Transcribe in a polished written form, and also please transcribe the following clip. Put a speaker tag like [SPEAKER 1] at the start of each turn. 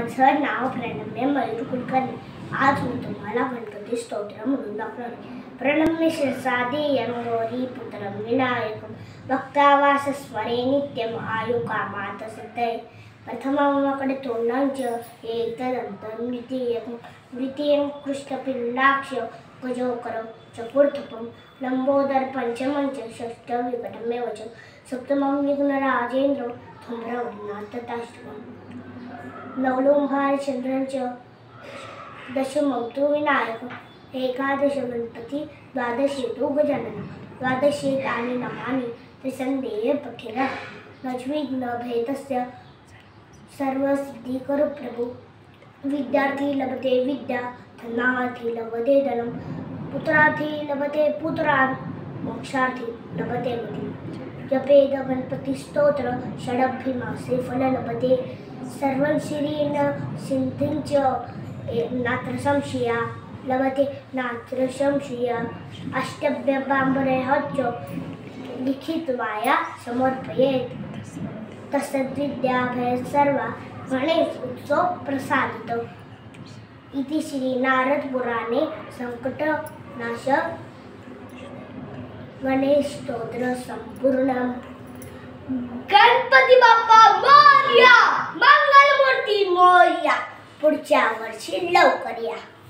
[SPEAKER 1] माझं नाव प्रणम्य मयूर कुलकर्णी. आज मी तुम्हाला गणपती स्तोत्र म्हणून दाखवणार. प्रणम्य शिरसादेयं गौरी पुत्रं विनायकं भक्तावासस्मरे नित्यं आयु कामात् सिद्धये. प्रथममकडे तोंडांचं एकदन्तं द्वितीयं कृष्णपिंडाक्ष गजोकरं चतुर्थं लंबोदर पंचमं च षष्ठं विकटमेव च सप्तमं विघ्नराजेन्द्र धूम्रवर्णातताष्टकम् नवलोंभारचन्द्रं च दशमं तु विनायकः एकादश गणपति द्वादशे तु गजानन द्वादशे तानि नामानि त्रिसन्देह पठेरः नज्विघ्नभेदस्य सर्वसिद्धिकर प्रभु. विद्यार्थी लभते विद्या धनार्थी लभते धनं पुत्रार्थी लभते पुत्रान् मोक्षार्थी लभते मतिं. जपेद गणपति स्तोत्र षडभिमासे फल लभते सर्वं श्रीन सिद्धिंच नात्र संशया लभते नात्र संशया. अष्टभ्यबाम्बरैश्च लिखित्वाया समर्पयेत् तस्सद्विद्याभय सर्वा गणेश उत्सव प्रसादितो. इति श्री नारद पुराणे संकटनाश गणेश स्तोत्र संपूर्णम्. गणपती बाप्पा मोरया, मंगलमूर्ती मोरया. पुढच्या वर्षी लवकर या.